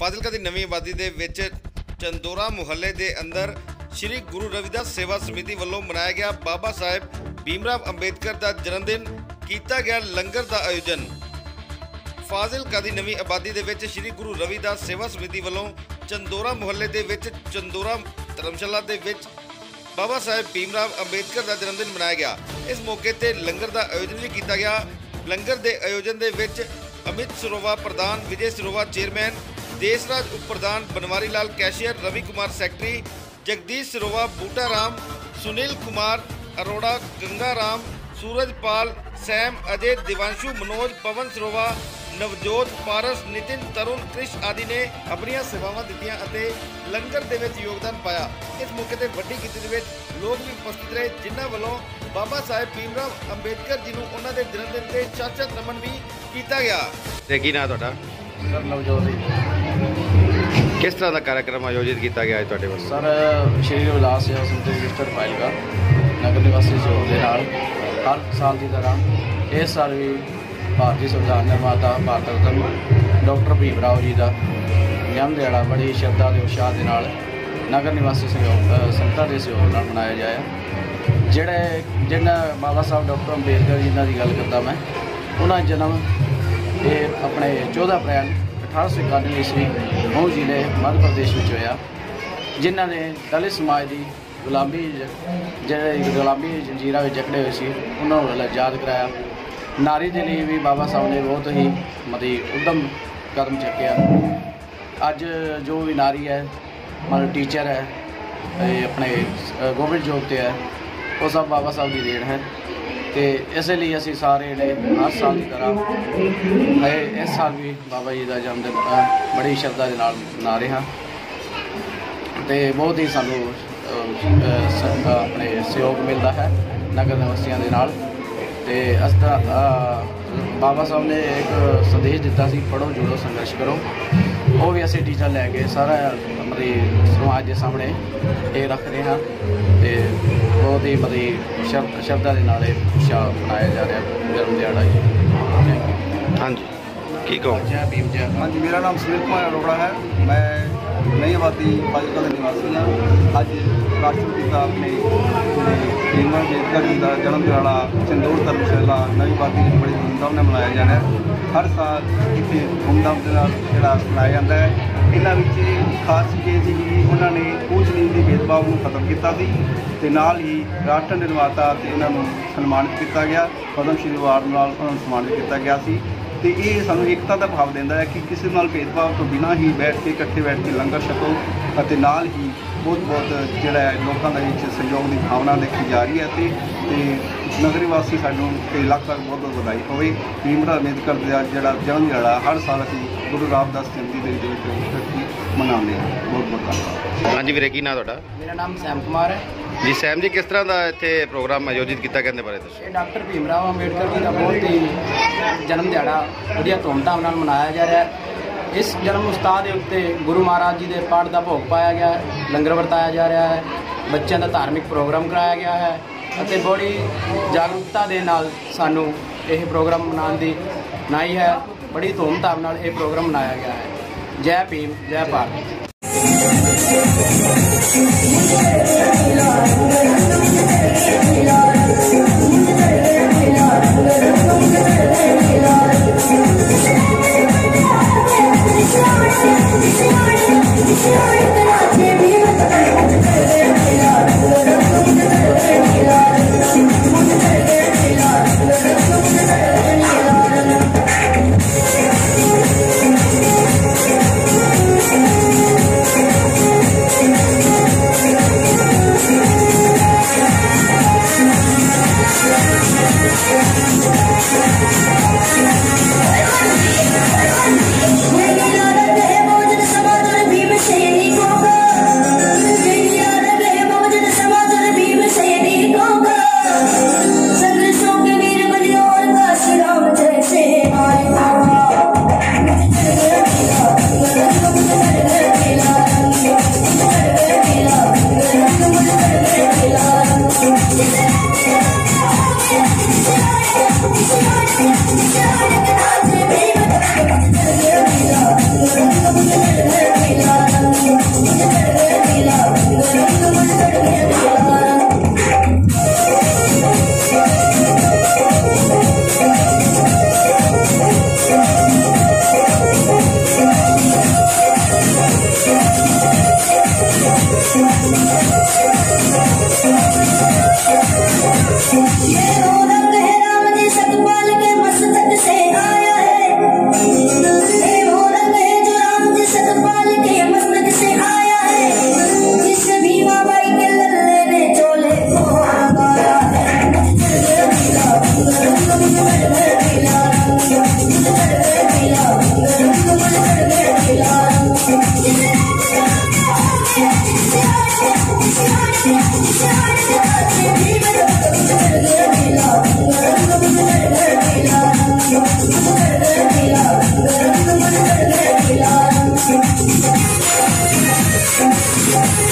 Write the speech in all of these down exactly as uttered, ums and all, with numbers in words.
ਫਾਜ਼ਿਲਕਾ ਦੀ ਨਵੀਂ ਆਬਾਦੀ ਦੇ ਵਿੱਚ ਚੰਦੋਰਾ ਮੁਹੱਲੇ ਦੇ ਅੰਦਰ ਸ਼੍ਰੀ ਗੁਰੂ ਰਵਿਦਾਸ ਸੇਵਾ ਸਮਿਤੀ ਵੱਲੋਂ ਮਨਾਇਆ ਗਿਆ ਬਾਬਾ ਸਾਹਿਬ ਭੀਮ ਰਾਓ ਅੰਬੇਦਕਰ ਦਾ ਜਨਮ ਦਿਨ। ਕੀਤਾ ਗਿਆ ਲੰਗਰ ਦਾ ਆਯੋਜਨ। ਫਾਜ਼ਿਲਕਾ ਦੀ ਨਵੀਂ ਆਬਾਦੀ ਦੇ ਵਿੱਚ ਸ਼੍ਰੀ ਗੁਰੂ ਰਵਿਦਾਸ ਸੇਵਾ ਸਮਿਤੀ ਵੱਲੋਂ ਚੰਦੋਰਾ ਮੁਹੱਲੇ ਦੇ ਵਿੱਚ ਚੰਦੋਰਾ ਧਰਮਸ਼ਾਲਾ ਦੇ ਵਿੱਚ ਬਾਬਾ ਸਾਹਿਬ ਭੀਮ ਰਾਓ ਅੰਬੇਦਕਰ ਦਾ ਜਨਮ ਦਿਨ ਮਨਾਇਆ ਗਿਆ। ਇਸ ਮੌਕੇ ਤੇ ਲੰਗਰ ਦਾ ਆਯੋਜਨ ਵੀ ਕੀਤਾ ਗਿਆ। ਲੰਗਰ ਦੇ ਆਯੋਜਨ ਦੇ ਵਿੱਚ ਅਮਿਤ ਸਰੋਵਾ ਪ੍ਰਧਾਨ, ਵਿਜੇ ਸਰੋਵਾ ਚੇਅਰਮੈਨ, ਦੇਸਰਾਜ ਉਪ ਪ੍ਰਧਾਨ, Banwari Lal cashier, Ravi Kumar secretary, Jagdish Sirowa, Boota Ram, Sunil Kumar Arora, Ganga Ram, Surajpal, Sam, Ajay, Divanshu, Manoj, Pawan Sirowa, Navjot, Paras, Nitin, Tarun, Krish आदि ने अपनी सेवावां दित्तियां अते लंगर दे विच योगदान पाया। इस मौके ते वड्डी गिनती दे विच लोग भी उपस्थित रहे, जिन्हां वल्लों बाबा साहेब भीम राव अंबेडकर जी नूं उन्हां दे जन्मदिन ते चाचा नमन भी कीता गया। ते की नाम तुहाडा? सर नवजोत जी। किस तरह का कार्यक्रम आयोजित किया गया है तुहाडे वल्लों? सर श्री रविदास सेवा समिति रजिस्टर्ड फाइलका नगर निवासी सहयोग के नाल हर साल की तरह इस साल भी भारतीय संविधान निर्माता भारत रत्न डॉक्टर भीम राव जी का जन्म दिहाड़ा बड़ी श्रद्धा के उत्साह के नाल नगर निवासी सहयोग संगतां के सहयोग नाल मनाया जाए। जिहड़े जिन्हां बाबा साहब डॉक्टर अंबेडकर जी की गल करता मैं, उन्होंने जन्म ये अपने चौदह अप्रैल अठारह सौ इक्यानवे ईस्वी मऊ जिले मध्य प्रदेश में होया, जिन्हों ने दलित समाज की गुलामी जो गुलामी जंजीरां में जकड़े हुए सी उन्होंने आज़ाद कराया। नारी के लिए भी बाबा साहब ने बहुत ही मतलब उद्यम कदम चुकया। अज जो भी नारी है मतलब टीचर है, अपने गवर्नमेंट जॉब पर है, वो सब बाबा साहब की देन है। तो इसलिए असी सारे ने हर साल की तरह है इस साल भी बाबा जी का जन्मदिन बड़ी श्रद्धा के नाल मना रहे हैं। तो बहुत ही सानू अपने सहयोग मिलता है नगर निवासियों के नाल। ते अस बाबा साहब ने एक संदेश दिता सी, पढ़ो जुड़ो संघर्ष करो। वो भी असी टीचर लैके सारा मतलब समाज के सामने ये रख रहे हैं। तो बहुत ही मतलब श्रद्धा के नाल उत्साह मनाया जा रहा है जन्म दिहाड़ा जी। हाँ जी, की कहो? जय भीम जय। हाँ जी, मेरा नाम सुनील कुमार अरोड़ा है। मैं नई आबादी फाजिलका का निवासी हाँ। अज राष्ट्रपति का अपने भीम राव अंबेडकर जी का जन्म दिहाड़ा चंदौर धर्मशाला नवी आबादी बड़ी धूमधाम ने मनाया जाना है। हर साल इतने धूमधाम के जोड़ा मनाया जाता है। इन्होंने खास ये सी कि उन्होंने ऊंच नीच के भेदभाव को खत्म किया ते नाल ही राष्ट्र निर्माता ते इन्हों सन्मानित किया गया। पद्म श्री अवार्ड नाल उन्होंने सम्मानित किया गया सी। तो ये सानू एकता का भाव देता है कि किसी नाल भेदभाव तो बिना ही बैठ के इकट्ठे बैठ के लंगर छको और नाल ही बहुत बहुत जोड़ा लोगों के सहयोग की भावना देखी जा रही है। तो नगरी वासी सानू लख लख बहुत बहुत बधाई होवे। भीम राव अंबेडकर का जोड़ा जन्म दिहाड़ा हर साल असी गुरु रामदास जयंती के मनाते हैं। बहुत बहुत धन्यवाद। हाँ जी वीरे, की नाम तुहाडा? मेरा नाम सैम कुमार है जी। सैम जी, किस तरह का इत्थे प्रोग्राम आयोजित किया गया बारे दसो? डॉक्टर भीम राव अंबेडकर जी का बहुत ही जन्म दिहाड़ा वधिया धूमधाम नाल मनाया जा रहा है। इस जन्म उत्सव के उत्ते गुरु महाराज जी के पाठ का भोग पाया गया है, लंगर वरताया जा रहा है, बच्चों का धार्मिक प्रोग्राम कराया गया है ਅਤੇ बड़ी जागरूकता के नाल सानू यह प्रोग्राम मनाने की नाई है। बड़ी धूमधाम नाल यह प्रोग्राम मनाया गया है। जय भीम जय भारत।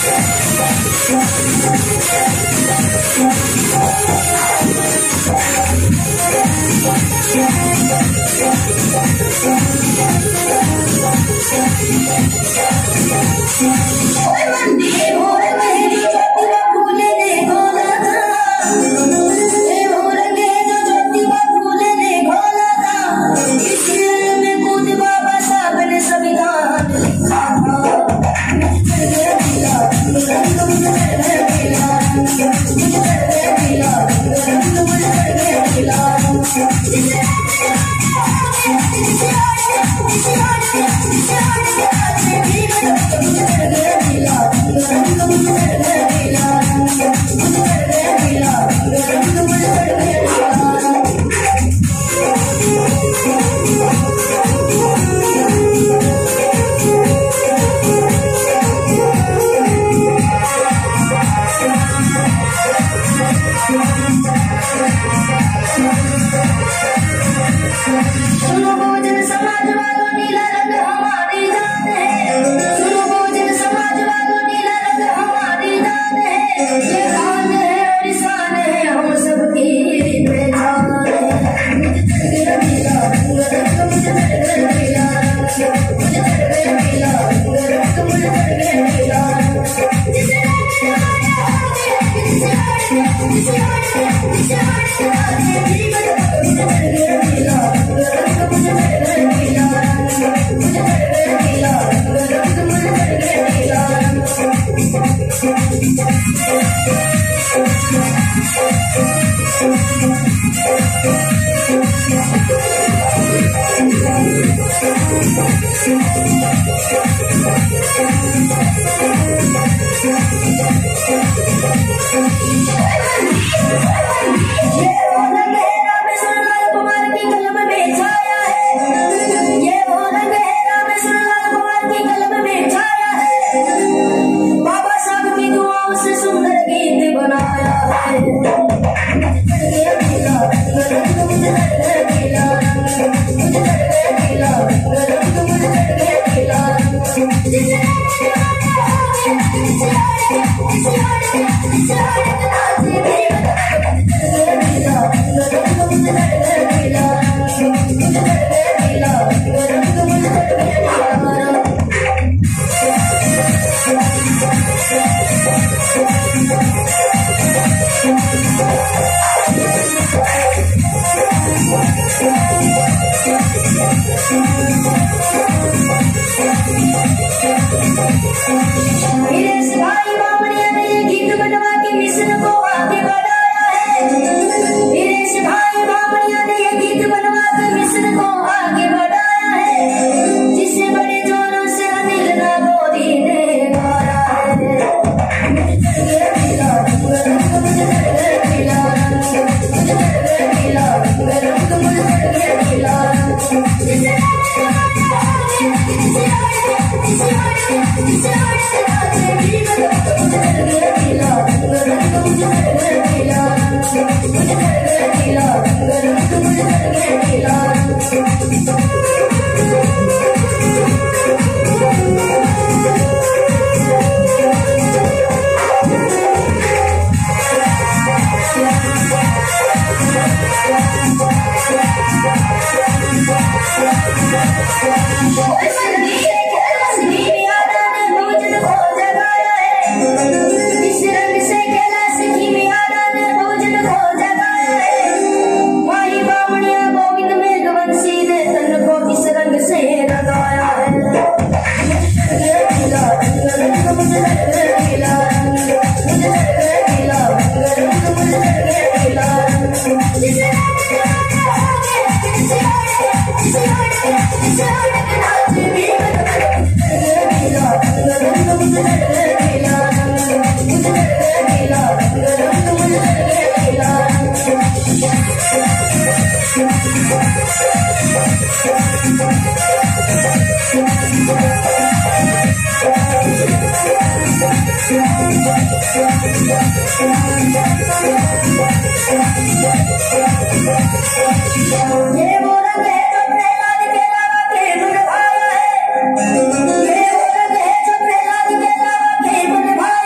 ये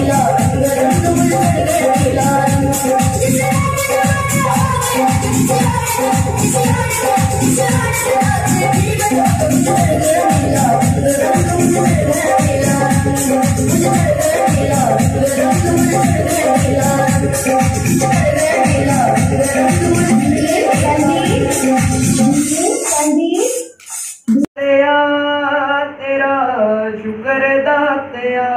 शुक्र दातिया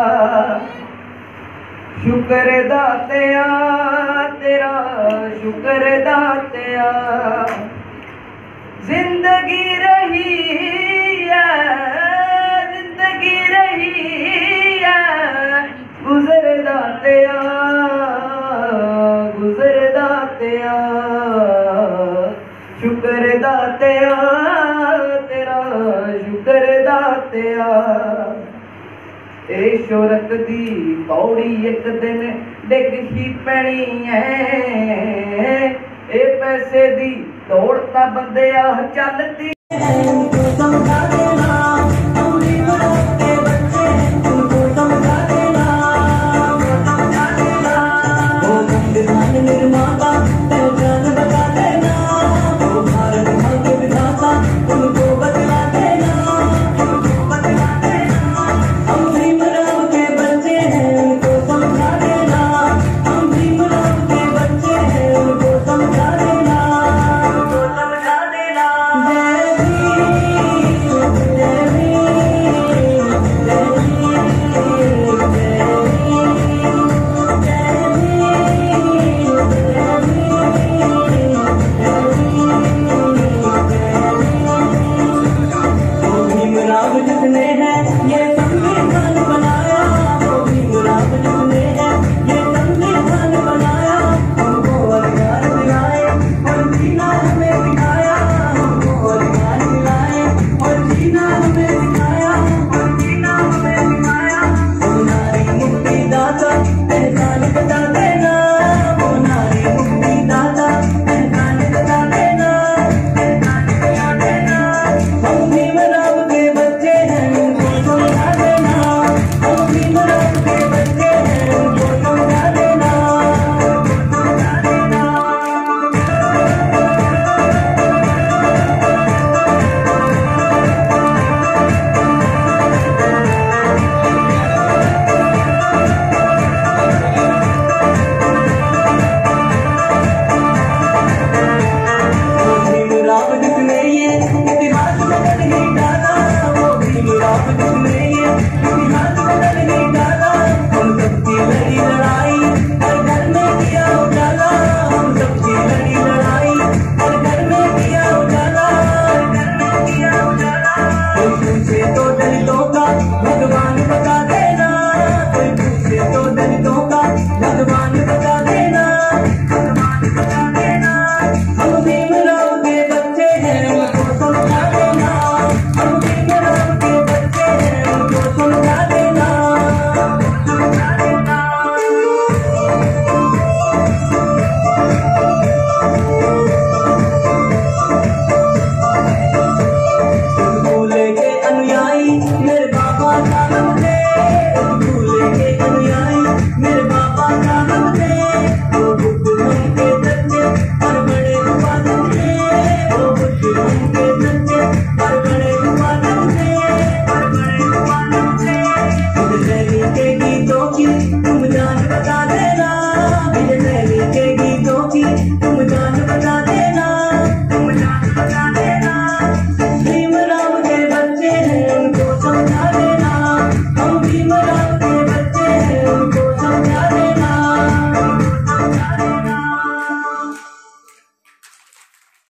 शुक्र दातिया तेरा शुक्र दातिया जिंदगी रही है जिंदगी रही है गुजर दातिया गुजर दातिया शुक्र दातिया तेरा शुक्र दातिया ए शोहरत दी पौड़ी एक दिन डिग ही पैनी है ए पैसे दी दौड़ तां बंदिया चलदी